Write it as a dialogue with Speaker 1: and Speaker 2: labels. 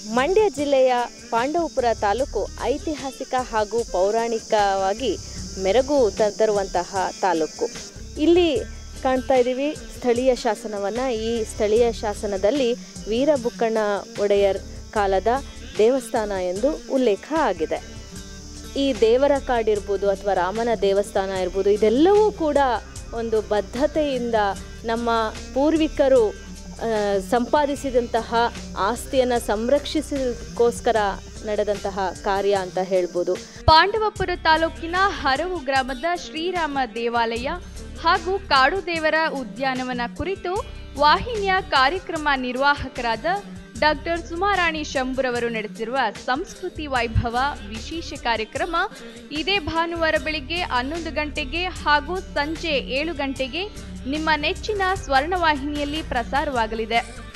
Speaker 1: ಮಂಡ್ಯ ಜಿಲ್ಲೆಯ ಪಾಂಡವಪುರ ತಾಲೂಕು ಐತಿಹಾಸಿಕ ಹಾಗೂ ಪೌರಾಣಿಕವಾಗಿ ಮೆರಗು ತರುವಂತಹ ತಾಲೂಕು. ಇಲ್ಲಿ ಕಾಣ್ತಾ ಇದ್ದೀವಿ ಸ್ಥಳೀಯ ಶಾಸನವನ್ನು. ಈ ಸ್ಥಳೀಯ ಶಾಸನದಲ್ಲಿ ವೀರಬುಕ್ಕಣ್ಣ ಒಡೆಯರ್ ಕಾಲದ ದೇವಸ್ಥಾನ ಎಂದು ಉಲ್ಲೇಖ ಆಗಿದೆ. ಈ ದೇವರ ಕಾಡಿರ್ಬೋದು ಅಥವಾ ರಾಮನ ದೇವಸ್ಥಾನ ಇರ್ಬೋದು, ಇದೆಲ್ಲವೂ ಕೂಡ ಒಂದು ಬದ್ಧತೆಯಿಂದ ನಮ್ಮ ಪೂರ್ವಿಕರು ಸಂಪಾದಿಸಿದಂತಹ ಆಸ್ತಿಯನ್ನು ಸಂರಕ್ಷಿಸೋಕ್ಕೋಸ್ಕರ ನಡೆದಂತಹ ಕಾರ್ಯ ಅಂತ ಹೇಳ್ಬೋದು.
Speaker 2: ಪಾಂಡವಪುರ ತಾಲೂಕಿನ ಹರವು ಗ್ರಾಮದ ಶ್ರೀರಾಮ ದೇವಾಲಯ ಹಾಗೂ ಕಾಡು ದೇವರ ಉದ್ಯಾನವನ ಕುರಿತು ವಾಹಿನಿಯ ಕಾರ್ಯಕ್ರಮ ನಿರ್ವಾಹಕರಾದ ಡಾಕ್ಟರ್ ಸುಮಾರಾಣಿ ಶಂಭುರವರು ನಡೆಸಿರುವ ಸಂಸ್ಕೃತಿ ವೈಭವ ವಿಶೇಷ ಕಾರ್ಯಕ್ರಮ ಇದೇ ಭಾನುವಾರ ಬೆಳಿಗ್ಗೆ 11 ಗಂಟೆಗೆ ಹಾಗೂ ಸಂಜೆ 7 ಗಂಟೆಗೆ ನಿಮ್ಮ ನೆಚ್ಚಿನ ಸ್ವರ್ಣವಾಹಿನಿಯಲ್ಲಿ ಪ್ರಸಾರವಾಗಲಿದೆ.